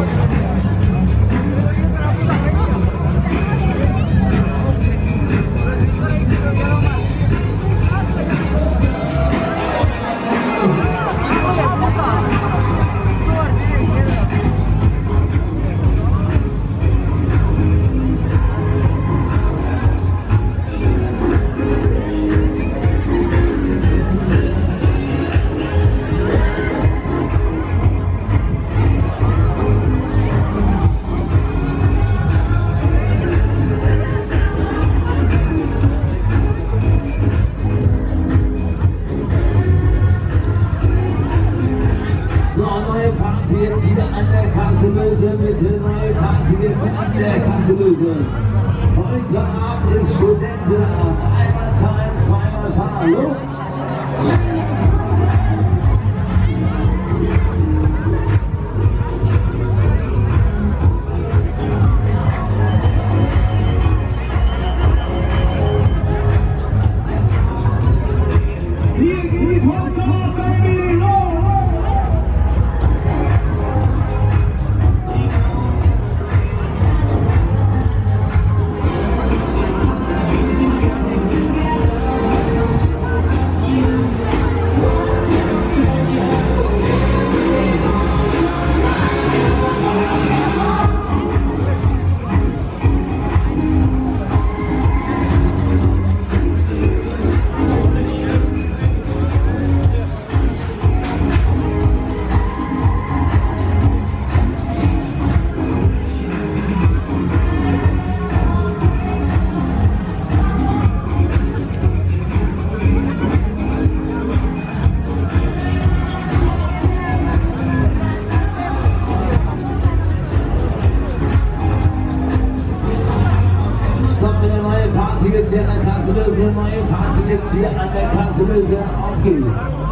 Jetzt wieder an der Kasselöse, bitte neue Party jetzt an der Kasselöse. Heute Abend ist Studenten, einmal zahlen, zweimal fahren, los! Hier geht die Post auf, Baby, los! Jetzt hier an der Kasselöse, neue Party jetzt hier an der Kasselöse, auf geht's!